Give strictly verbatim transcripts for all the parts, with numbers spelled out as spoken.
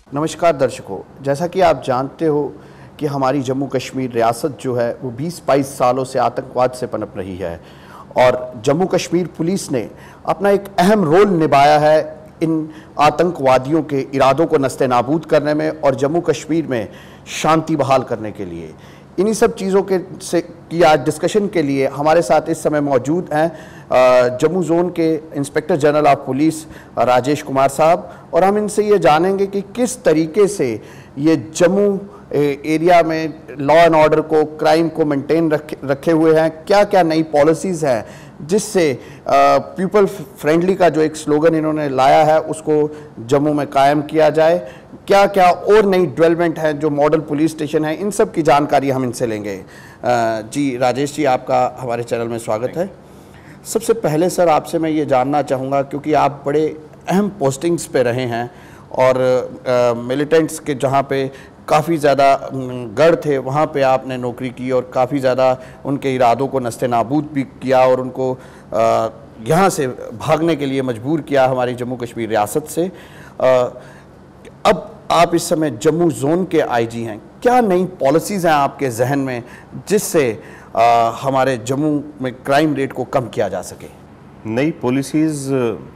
नमस्कार दर्शकों, जैसा कि आप जानते हो कि हमारी जम्मू कश्मीर रियासत जो है वो बीस बाईस सालों से आतंकवाद से पनप रही है और जम्मू कश्मीर पुलिस ने अपना एक अहम रोल निभाया है इन आतंकवादियों के इरादों को नस्ते-नाबूद करने में और जम्मू कश्मीर में शांति बहाल करने के लिए। इन्हीं सब चीज़ों के से की आज डिस्कशन के लिए हमारे साथ इस समय मौजूद हैं जम्मू जोन के inspector general of police Rajesh Kumar sahab, और हम इनसे ये जानेंगे कि किस तरीके से ये जम्मू एरिया में लॉ एंड ऑर्डर को, क्राइम को मेंटेन रखे रखे हुए हैं, क्या क्या नई पॉलिसीज़ हैं जिससे पीपल फ्रेंडली का जो एक स्लोगन इन्होंने लाया है उसको जम्मू में कायम किया जाए, क्या क्या और नई डेवलपमेंट है, जो मॉडल पुलिस स्टेशन है, इन सब की जानकारी हम इनसे लेंगे। जी राजेश जी, आपका हमारे चैनल में स्वागत है। सबसे पहले सर आपसे मैं ये जानना चाहूँगा, क्योंकि आप बड़े अहम पोस्टिंग्स पे रहे हैं और मिलिटेंट्स के जहाँ पे काफ़ी ज़्यादा गढ़ थे वहाँ पे आपने नौकरी की और काफ़ी ज़्यादा उनके इरादों को नस्ते-नाबूद भी किया और उनको यहाँ से भागने के लिए मजबूर किया हमारी जम्मू कश्मीर रियासत से। आ, अब आप इस समय जम्मू जोन के आईजी हैं, क्या नई पॉलिसीज़ हैं आपके जहन में जिससे आ, हमारे जम्मू में क्राइम रेट को कम किया जा सके? नई पॉलिसीज़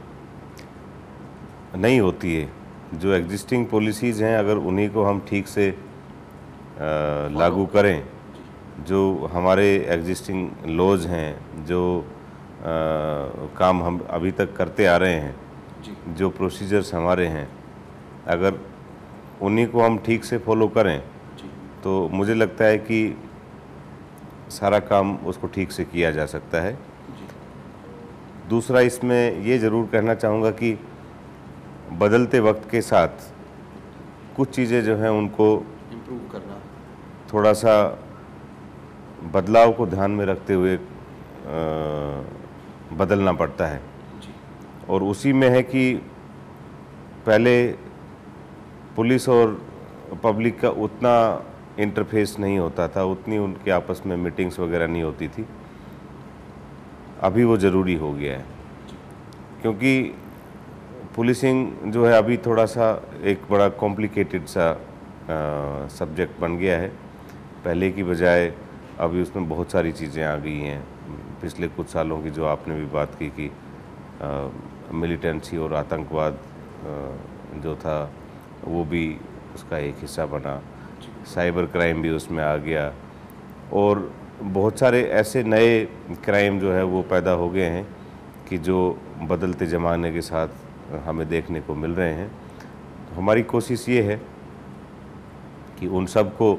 नहीं होती है, जो एग्जिस्टिंग पॉलिसीज़ हैं अगर उन्हीं को हम ठीक से लागू करें, जो हमारे एग्जिस्टिंग लॉज हैं, जो आ, काम हम अभी तक करते आ रहे हैं, जो प्रोसीजर्स हमारे हैं, अगर उन्हीं को हम ठीक से फॉलो करें तो मुझे लगता है कि सारा काम उसको ठीक से किया जा सकता है। दूसरा, इसमें ये ज़रूर कहना चाहूँगा कि बदलते वक्त के साथ कुछ चीज़ें जो हैं उनको इम्प्रूव करना, थोड़ा सा बदलाव को ध्यान में रखते हुए बदलना पड़ता है। और उसी में है कि पहले पुलिस और पब्लिक का उतना इंटरफेस नहीं होता था, उतनी उनके आपस में मीटिंग्स वगैरह नहीं होती थी। अभी वो ज़रूरी हो गया है, क्योंकि पुलिसिंग जो है अभी थोड़ा सा एक बड़ा कॉम्प्लिकेटेड सा सब्जेक्ट बन गया है। पहले की बजाय अभी उसमें बहुत सारी चीज़ें आ गई हैं। पिछले कुछ सालों की जो आपने भी बात की कि मिलिटेंसी और आतंकवाद आ, जो था वो भी उसका एक हिस्सा बना, साइबर क्राइम भी उसमें आ गया और बहुत सारे ऐसे नए क्राइम जो है वो पैदा हो गए हैं कि जो बदलते ज़माने के साथ हमें देखने को मिल रहे हैं। तो हमारी कोशिश ये है कि उन सब को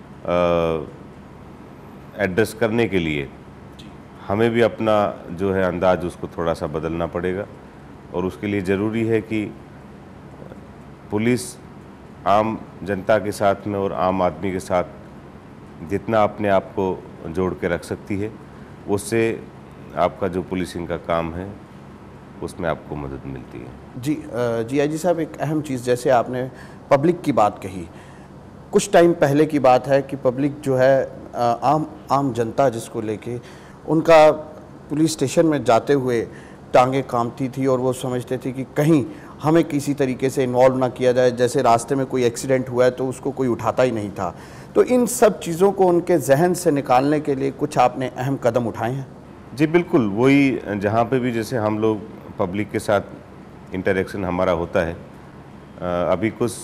एड्रेस करने के लिए हमें भी अपना जो है अंदाज उसको थोड़ा सा बदलना पड़ेगा, और उसके लिए ज़रूरी है कि पुलिस आम जनता के साथ में और आम आदमी के साथ जितना अपने आप को जोड़ के रख सकती है, उससे आपका जो पुलिसिंग का काम है उसमें आपको मदद मिलती है। जी जी आई जी साहब, एक अहम चीज़, जैसे आपने पब्लिक की बात कही, कुछ टाइम पहले की बात है कि पब्लिक जो है आम आम जनता जिसको लेके उनका पुलिस स्टेशन में जाते हुए टांगे कांपती थी और वो समझते थे कि कहीं हमें किसी तरीके से इन्वॉल्व ना किया जाए, जैसे रास्ते में कोई एक्सीडेंट हुआ है तो उसको कोई उठाता ही नहीं था। तो इन सब चीज़ों को उनके जहन से निकालने के लिए कुछ आपने अहम कदम उठाए हैं? जी बिल्कुल, वही जहाँ पे भी जैसे हम लोग पब्लिक के साथ इंटरेक्शन हमारा होता है, अभी कुछ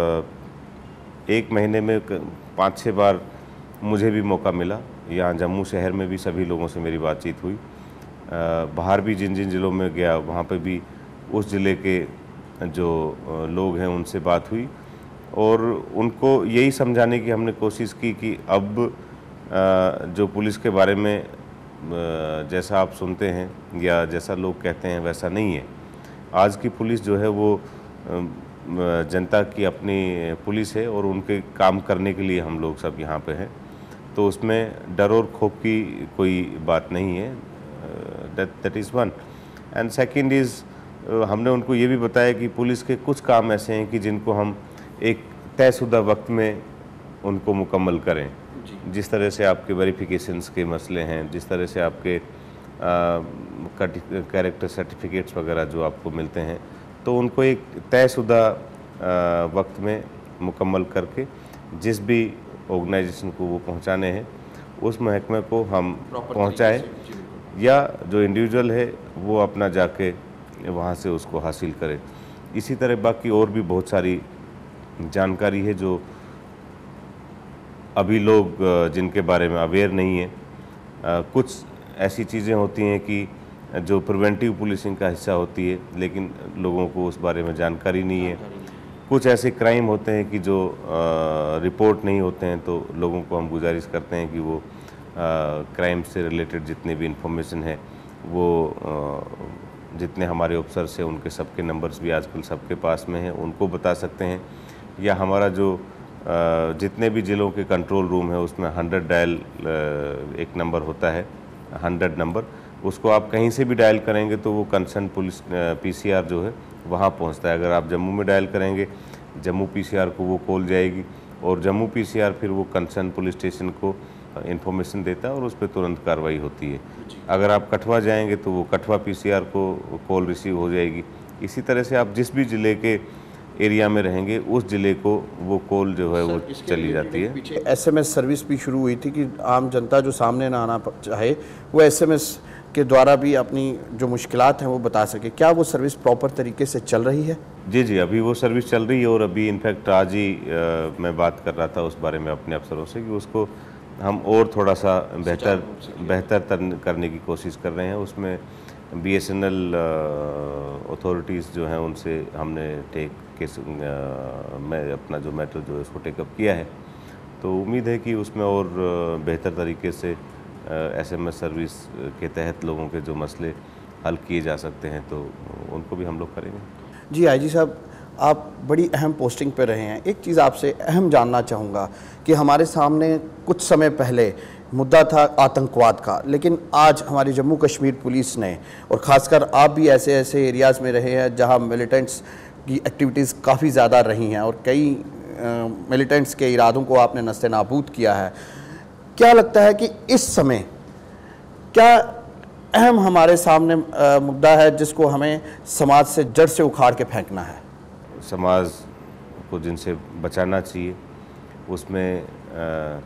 एक महीने में पाँच छः बार मुझे भी मौका मिला, यहाँ जम्मू शहर में भी सभी लोगों से मेरी बातचीत हुई, बाहर भी जिन जिन ज़िलों में गया वहाँ पे भी उस ज़िले के जो लोग हैं उनसे बात हुई और उनको यही समझाने की हमने कोशिश की कि अब जो पुलिस के बारे में जैसा आप सुनते हैं या जैसा लोग कहते हैं वैसा नहीं है। आज की पुलिस जो है वो जनता की अपनी पुलिस है और उनके काम करने के लिए हम लोग सब यहाँ पे हैं, तो उसमें डर और खौफ की कोई बात नहीं है। That that is one. And second is हमने उनको ये भी बताया कि पुलिस के कुछ काम ऐसे हैं कि जिनको हम एक तयशुदा वक्त में उनको मुकम्मल करें। जिस तरह से आपके वेरिफिकेशंस के मसले हैं, जिस तरह से आपके कैरेक्टर सर्टिफिकेट्स वगैरह जो आपको मिलते हैं, तो उनको एक तयशुदा वक्त में मुकम्मल करके जिस भी ऑर्गेनाइजेशन को वो पहुंचाने हैं उस महकमे को हम पहुंचाएं, या जो इंडिविजुअल है वो अपना जाके वहाँ से उसको हासिल करे। इसी तरह बाकी और भी बहुत सारी जानकारी है जो अभी लोग जिनके बारे में अवेयर नहीं है। कुछ ऐसी चीज़ें होती हैं कि जो प्रिवेंटिव पुलिसिंग का हिस्सा होती है लेकिन लोगों को उस बारे में जानकारी नहीं है। कुछ ऐसे क्राइम होते हैं कि जो आ, रिपोर्ट नहीं होते हैं, तो लोगों को हम गुजारिश करते हैं कि वो क्राइम से रिलेटेड जितने भी इंफॉर्मेशन है वो आ, जितने हमारे ऑफिसर्स हैं उनके सबके नंबर्स भी आजकल सबके पास में हैं, उनको बता सकते हैं। या हमारा जो आ, जितने भी ज़िलों के कंट्रोल रूम है उसमें हंड्रेड डायल एक नंबर होता है, हंड्रेड नंबर, उसको आप कहीं से भी डायल करेंगे तो वो कंसर्न पुलिस पीसीआर जो है वहाँ पहुँचता है। अगर आप जम्मू में डायल करेंगे जम्मू पीसीआर को वो कॉल जाएगी और जम्मू पीसीआर फिर वो कंसर्न पुलिस स्टेशन को इन्फॉर्मेशन देता है और उस पर तुरंत कार्रवाई होती है। अगर आप कठवा जाएंगे तो वो कठवा पीसीआर को कॉल रिसीव हो जाएगी। इसी तरह से आप जिस भी ज़िले के एरिया में रहेंगे उस ज़िले को वो कॉल जो है वो चली जाती है। एसएमएस सर्विस भी शुरू हुई थी कि आम जनता जो सामने ना आना चाहे वो एसएमएस के द्वारा भी अपनी जो मुश्किलात हैं वो बता सके। क्या वो सर्विस प्रॉपर तरीके से चल रही है? जी जी, अभी वो सर्विस चल रही है और अभी इनफैक्ट आज ही आ, मैं बात कर रहा था उस बारे में अपने अफसरों से कि उसको हम और थोड़ा सा बेहतर बेहतर करने की कोशिश कर रहे हैं। उसमें बीएसएनएल अथॉरिटीज़ जो हैं उनसे हमने टेक केस मैं अपना जो मैटर जो है उसको टेकअप किया है, तो उम्मीद है कि उसमें और बेहतर तरीके से एसएमएस सर्विस के तहत लोगों के जो मसले हल किए जा सकते हैं तो उनको भी हम लोग करेंगे। जी आईजी साहब, आप बड़ी अहम पोस्टिंग पे रहे हैं। एक चीज़ आपसे अहम जानना चाहूँगा कि हमारे सामने कुछ समय पहले मुद्दा था आतंकवाद का, लेकिन आज हमारी जम्मू कश्मीर पुलिस ने, और ख़ासकर आप भी ऐसे ऐसे एरियाज़ में रहे हैं जहाँ मिलिटेंट्स की एक्टिविटीज़ काफ़ी ज़्यादा रही हैं और कई मिलिटेंट्स के इरादों को आपने नस्ते नाबूद किया है। क्या लगता है कि इस समय क्या अहम हमारे सामने आ, मुद्दा है जिसको हमें समाज से जड़ से उखाड़ के फेंकना है? समाज को जिनसे बचाना चाहिए उसमें आ,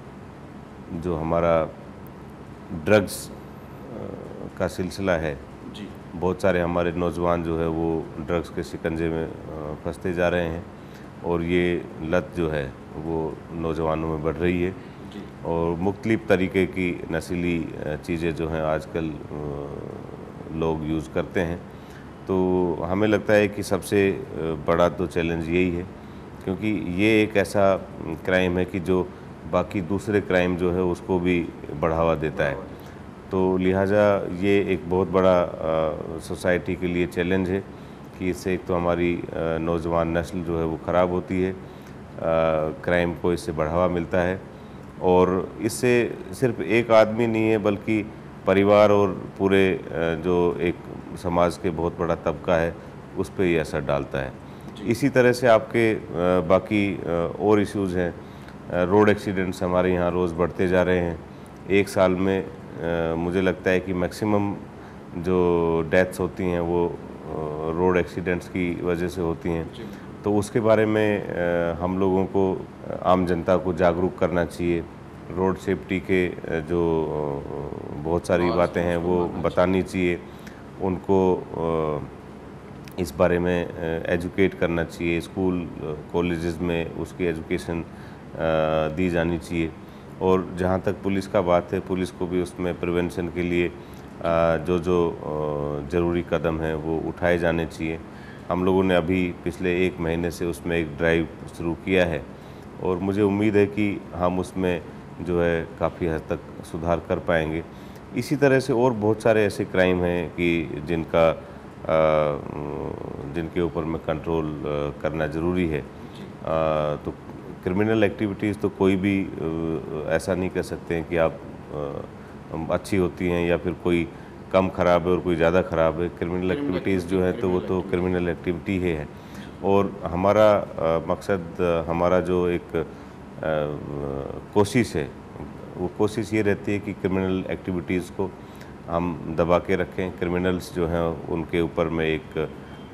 जो हमारा ड्रग्स का सिलसिला है जी, बहुत सारे हमारे नौजवान जो है वो ड्रग्स के शिकंजे में फंसते जा रहे हैं और ये लत जो है वो नौजवानों में बढ़ रही है और मुख्तलिफ़ तरीके की नस्ली चीज़ें जो हैं आजकल लोग यूज़ करते हैं। तो हमें लगता है कि सबसे बड़ा तो चैलेंज यही है, क्योंकि ये एक ऐसा क्राइम है कि जो बाकी दूसरे क्राइम जो है उसको भी बढ़ावा देता है। तो लिहाजा ये एक बहुत बड़ा सोसाइटी के लिए चैलेंज है कि इससे एक तो हमारी नौजवान नस्ल जो है वो ख़राब होती है, क्राइम को इससे बढ़ावा मिलता है और इससे सिर्फ एक आदमी नहीं है बल्कि परिवार और पूरे जो एक समाज के बहुत बड़ा तबका है उस पर ये असर डालता है। इसी तरह से आपके बाकी और इश्यूज़ हैं। रोड एक्सीडेंट्स हमारे यहाँ रोज़ बढ़ते जा रहे हैं। एक साल में आ, मुझे लगता है कि मैक्सिमम जो डेथ्स होती हैं वो रोड एक्सीडेंट्स की वजह से होती हैं। तो उसके बारे में आ, हम लोगों को, आम जनता को जागरूक करना चाहिए। रोड सेफ्टी के जो बहुत सारी बातें हैं वो बतानी चाहिए, उनको इस बारे में एजुकेट करना चाहिए। स्कूल कॉलेजेस में उसकी एजुकेशन दी जानी चाहिए और जहाँ तक पुलिस का बात है, पुलिस को भी उसमें प्रिवेंशन के लिए जो जो ज़रूरी कदम हैं वो उठाए जाने चाहिए। हम लोगों ने अभी पिछले एक महीने से उसमें एक ड्राइव शुरू किया है और मुझे उम्मीद है कि हम उसमें जो है काफ़ी हद तक सुधार कर पाएंगे। इसी तरह से और बहुत सारे ऐसे क्राइम हैं कि जिनका जिनके ऊपर में कंट्रोल करना ज़रूरी है। तो क्रिमिनल एक्टिविटीज़ तो कोई भी ऐसा नहीं कह सकते हैं कि आप अच्छी होती हैं या फिर कोई कम ख़राब है और कोई ज़्यादा ख़राब है। क्रिमिनल एक्टिविटीज़ जो है तो वो तो क्रिमिनल एक्टिविटी ही है और हमारा मकसद, हमारा जो एक कोशिश है वो कोशिश ये रहती है कि क्रिमिनल एक्टिविटीज़ को हम दबा के रखें। क्रिमिनल्स जो हैं उनके ऊपर में एक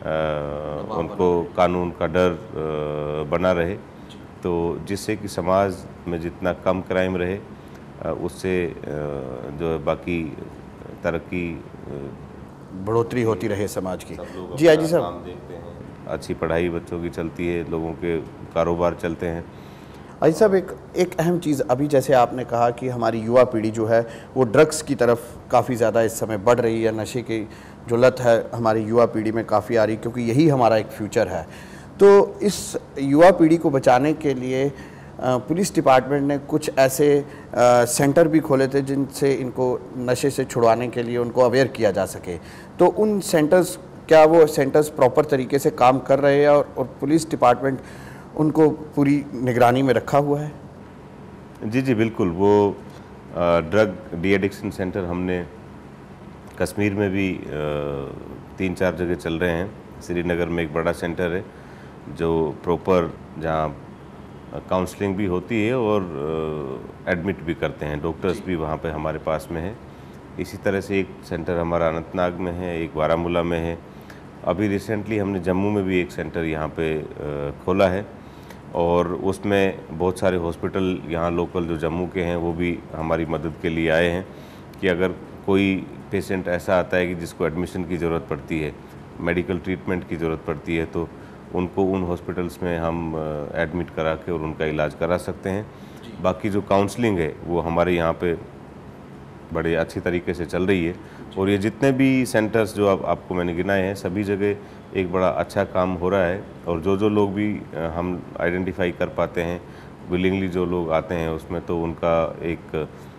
उनको कानून का डर आ, बना रहे, तो जिससे कि समाज में जितना कम क्राइम रहे आ, उससे आ, जो है बाकी तरक्की बढ़ोतरी होती रहे समाज की। जी आई जी साहब, देखते हैं अच्छी पढ़ाई बच्चों की चलती है, लोगों के कारोबार चलते हैं। आई साहब, एक एक अहम चीज़ अभी जैसे आपने कहा कि हमारी युवा पीढ़ी जो है वो ड्रग्स की तरफ काफ़ी ज़्यादा इस समय बढ़ रही है, नशे की जो लत है हमारी युवा पीढ़ी में काफ़ी आ रही, क्योंकि यही हमारा एक फ्यूचर है। तो इस युवा पीढ़ी को बचाने के लिए पुलिस डिपार्टमेंट ने कुछ ऐसे आ, सेंटर भी खोले थे जिनसे इनको नशे से छुड़वाने के लिए उनको अवेयर किया जा सके। तो उन सेंटर्स, क्या वो सेंटर्स प्रॉपर तरीके से काम कर रहे हैं और, और पुलिस डिपार्टमेंट उनको पूरी निगरानी में रखा हुआ है? जी जी बिल्कुल। वो ड्रग डी एडिक्शन सेंटर हमने कश्मीर में भी आ, तीन चार जगह चल रहे हैं। श्रीनगर में एक बड़ा सेंटर है जो प्रॉपर, जहाँ काउंसलिंग भी होती है और एडमिट भी करते हैं, डॉक्टर्स भी वहाँ पे हमारे पास में है। इसी तरह से एक सेंटर हमारा अनंतनाग में है, एक बारामूला में है। अभी रिसेंटली हमने जम्मू में भी एक सेंटर यहाँ पे खोला है और उसमें बहुत सारे हॉस्पिटल यहाँ लोकल जो जम्मू के हैं वो भी हमारी मदद के लिए आए हैं कि अगर कोई पेशेंट ऐसा आता है कि जिसको एडमिशन की ज़रूरत पड़ती है, मेडिकल ट्रीटमेंट की ज़रूरत पड़ती है, तो उनको उन हॉस्पिटल्स में हम एडमिट करा के और उनका इलाज करा सकते हैं। बाकी जो काउंसलिंग है वो हमारे यहाँ पे बड़े अच्छी तरीके से चल रही है और ये जितने भी सेंटर्स जो आप, आपको मैंने गिनाए हैं, सभी जगह एक बड़ा अच्छा काम हो रहा है। और जो जो लोग भी हम आइडेंटिफाई कर पाते हैं, विलिंगली जो लोग आते हैं उसमें, तो उनका एक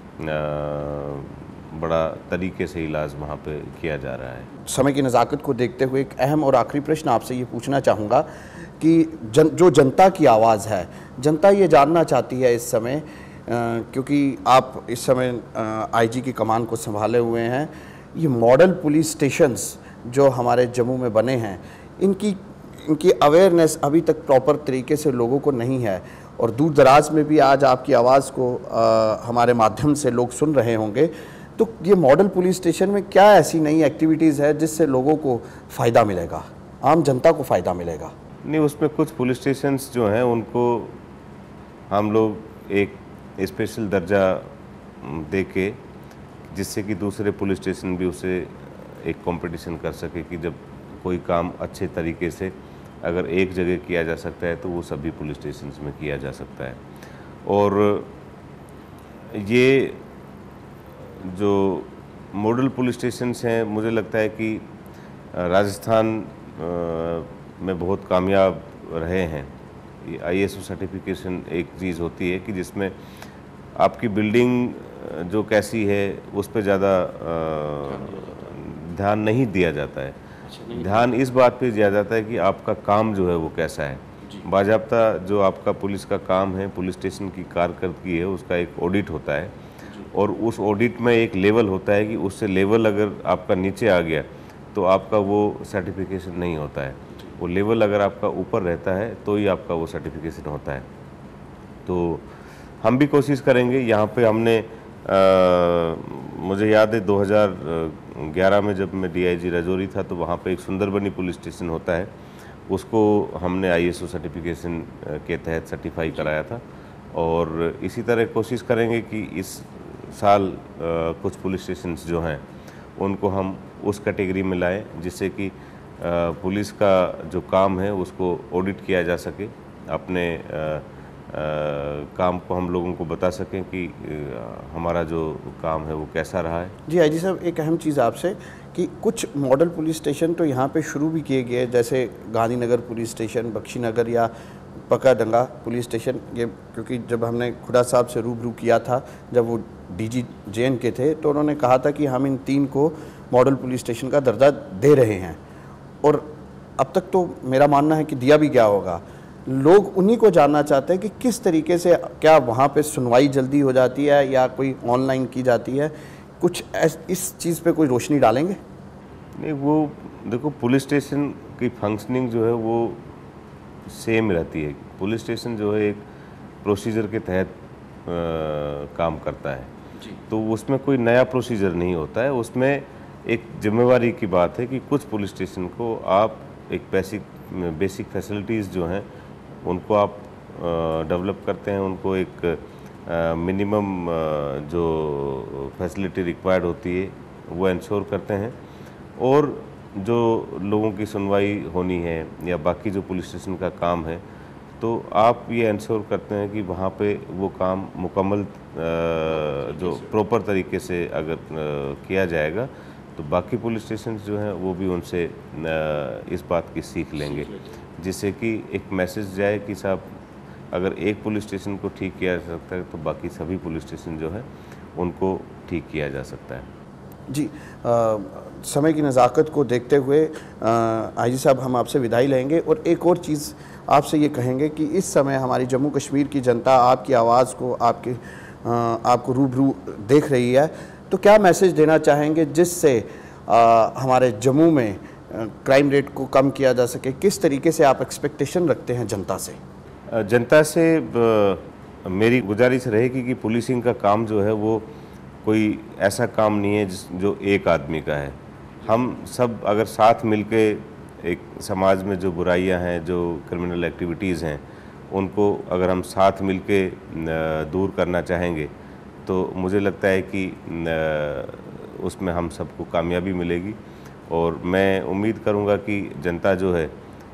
आ, बड़ा तरीके से इलाज वहाँ पे किया जा रहा है। समय की नज़ाकत को देखते हुए एक अहम और आखिरी प्रश्न आपसे ये पूछना चाहूँगा कि जन जो जनता की आवाज़ है, जनता ये जानना चाहती है इस समय, क्योंकि आप इस समय आईजी की कमान को संभाले हुए हैं, ये मॉडल पुलिस स्टेशंस जो हमारे जम्मू में बने हैं, इनकी इनकी अवेयरनेस अभी तक प्रॉपर तरीके से लोगों को नहीं है और दूर दराज में भी आज आपकी आवाज़ को आ, हमारे माध्यम से लोग सुन रहे होंगे। तो ये मॉडल पुलिस स्टेशन में क्या ऐसी नई एक्टिविटीज़ है जिससे लोगों को फ़ायदा मिलेगा, आम जनता को फ़ायदा मिलेगा? नहीं, उसमें कुछ पुलिस स्टेशंस जो हैं उनको हम लोग एक स्पेशल दर्जा दे के, जिससे कि दूसरे पुलिस स्टेशन भी उसे एक कंपटीशन कर सके कि जब कोई काम अच्छे तरीके से अगर एक जगह किया जा सकता है तो वो सभी पुलिस स्टेशंस में किया जा सकता है। और ये जो मॉडल पुलिस स्टेशंस हैं, मुझे लगता है कि राजस्थान में बहुत कामयाब रहे हैं। आई एस ओ सर्टिफिकेशन एक चीज़ होती है कि जिसमें आपकी बिल्डिंग जो कैसी है उस पर ज़्यादा ध्यान नहीं दिया जाता है। ध्यान इस बात पे दिया जाता है कि आपका काम जो है वो कैसा है। बाज़ाब्ता जो आपका पुलिस का काम है, पुलिस स्टेशन की कारकर्दगी है, उसका एक ऑडिट होता है और उस ऑडिट में एक लेवल होता है कि उससे लेवल अगर आपका नीचे आ गया तो आपका वो सर्टिफिकेशन नहीं होता है। वो लेवल अगर आपका ऊपर रहता है तो ही आपका वो सर्टिफिकेशन होता है। तो हम भी कोशिश करेंगे। यहाँ पे हमने आ, मुझे याद है दो हज़ार ग्यारह में जब मैं डी आई जी राजौरी था तो वहाँ पे एक सुंदरबनी पुलिस स्टेशन होता है, उसको हमने आई एस ओ सर्टिफिकेशन के तहत सर्टिफाई कराया था। और इसी तरह कोशिश करेंगे कि इस साल आ, कुछ पुलिस स्टेशंस जो हैं उनको हम उस कैटेगरी में लाएं जिससे कि पुलिस का जो काम है उसको ऑडिट किया जा सके, अपने आ, आ, काम को हम लोगों को बता सकें कि आ, हमारा जो काम है वो कैसा रहा है। जी आई जी साहब, एक अहम चीज़ आपसे कि कुछ मॉडल पुलिस स्टेशन तो यहाँ पे शुरू भी किए गए, जैसे गांधीनगर पुलिस स्टेशन, बख्शीनगर या पकाडंगा पुलिस स्टेशन। ये क्योंकि जब हमने खुदा साहब से रूबरू किया था, जब वो डीजी जे एन के थे, तो उन्होंने कहा था कि हम इन तीन को मॉडल पुलिस स्टेशन का दर्जा दे रहे हैं और अब तक तो मेरा मानना है कि दिया भी गया होगा। लोग उन्हीं को जानना चाहते हैं कि किस तरीके से, क्या वहाँ पे सुनवाई जल्दी हो जाती है या कोई ऑनलाइन की जाती है, कुछ इस चीज़ पे कोई रोशनी डालेंगे? नहीं, वो देखो, पुलिस स्टेशन की फंक्शनिंग जो है वो सेम रहती है। पुलिस स्टेशन जो है एक प्रोसीजर के तहत आ, काम करता है जी। तो उसमें कोई नया प्रोसीजर नहीं होता है। उसमें एक जिम्मेवारी की बात है कि कुछ पुलिस स्टेशन को आप एक बेसिक बेसिक फैसिलिटीज़ जो हैं उनको आप डेवलप करते हैं, उनको एक मिनिमम जो फैसिलिटी रिक्वायर्ड होती है वो इंश्योर करते हैं, और जो लोगों की सुनवाई होनी है या बाकी जो पुलिस स्टेशन का काम है तो आप ये इंश्योर करते हैं कि वहाँ पे वो काम मुकम्मल जो प्रॉपर तरीके से अगर किया जाएगा तो बाकी पुलिस स्टेशन जो हैं वो भी उनसे इस बात की सीख लेंगे, जिससे कि एक मैसेज जाए कि साहब अगर एक पुलिस स्टेशन को ठीक किया जा सकता है तो बाकी सभी पुलिस स्टेशन जो है उनको ठीक किया जा सकता है। जी, आ, समय की नज़ाकत को देखते हुए आई जी साहब हम आपसे विदाई लेंगे, और एक और चीज़ आपसे ये कहेंगे कि इस समय हमारी जम्मू कश्मीर की जनता आपकी आवाज़ को, आपके आ, आपको रूबरू देख रही है, तो क्या मैसेज देना चाहेंगे जिससे हमारे जम्मू में आ, क्राइम रेट को कम किया जा सके? किस तरीके से आप एक्सपेक्टेशन रखते हैं जनता से? जनता से ब, मेरी गुजारिश रहेगी कि पुलिसिंग का काम जो है वो कोई ऐसा काम नहीं है जिस जो एक आदमी का है। हम सब अगर साथ मिलके एक समाज में जो बुराइयां हैं, जो क्रिमिनल एक्टिविटीज़ हैं, उनको अगर हम साथ मिलके दूर करना चाहेंगे तो मुझे लगता है कि उसमें हम सबको कामयाबी मिलेगी। और मैं उम्मीद करूंगा कि जनता जो है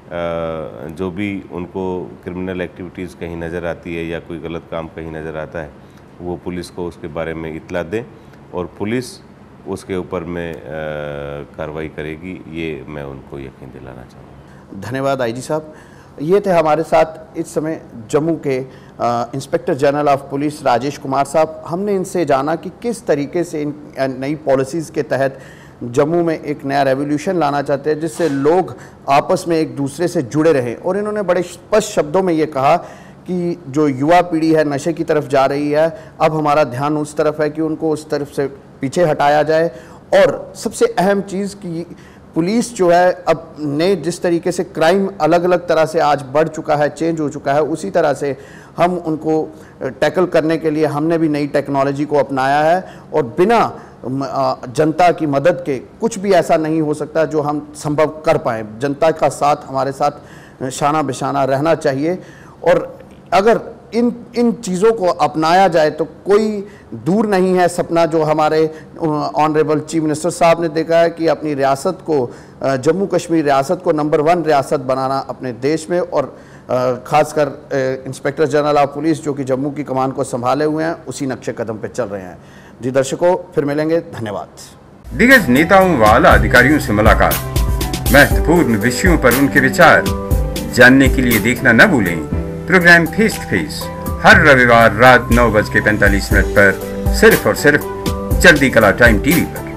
जो भी उनको क्रिमिनल एक्टिविटीज़ कहीं नज़र आती है या कोई गलत काम कहीं नज़र आता है वो पुलिस को उसके बारे में इत्तला दें और पुलिस उसके ऊपर में कार्रवाई करेगी, ये मैं उनको यकीन दिलाना चाहूँगा। धन्यवाद आई जी साहब। ये थे हमारे साथ इस समय जम्मू के inspector general of police Rajesh Kumar sahab. हमने इनसे जाना कि किस तरीके से इन नई पॉलिसीज़ के तहत जम्मू में एक नया रेवोल्यूशन लाना चाहते हैं जिससे लोग आपस में एक दूसरे से जुड़े रहें। और इन्होंने बड़े स्पष्ट शब्दों में ये कहा कि जो युवा पीढ़ी है नशे की तरफ जा रही है, अब हमारा ध्यान उस तरफ है कि उनको उस तरफ से पीछे हटाया जाए। और सबसे अहम चीज़ कि पुलिस जो है अब ने जिस तरीके से क्राइम अलग अलग तरह से आज बढ़ चुका है, चेंज हो चुका है, उसी तरह से हम उनको टैकल करने के लिए हमने भी नई टेक्नोलॉजी को अपनाया है। और बिना जनता की मदद के कुछ भी ऐसा नहीं हो सकता जो हम संभव कर पाएँ। जनता का साथ हमारे साथ शाना बिशाना रहना चाहिए। और अगर इन इन चीज़ों को अपनाया जाए तो कोई दूर नहीं है सपना जो हमारे ऑनरेबल चीफ मिनिस्टर साहब ने देखा है कि अपनी रियासत को, जम्मू कश्मीर रियासत को नंबर वन रियासत बनाना अपने देश में। और ख़ासकर इंस्पेक्टर जनरल ऑफ पुलिस जो कि जम्मू की कमान को संभाले हुए हैं उसी नक्शे कदम पर चल रहे हैं। जी दर्शकों, फिर मिलेंगे, धन्यवाद। दिग्गज नेताओं व आला अधिकारियों से मुलाकात, महत्वपूर्ण विषयों पर उनके विचार जानने के लिए देखना न भूलें प्रोग्राम फेस टू फेस हर रविवार रात नौ बज के पैंतालीस मिनट पर सिर्फ और सिर्फ चढ़ती कला टाइम टीवी पर।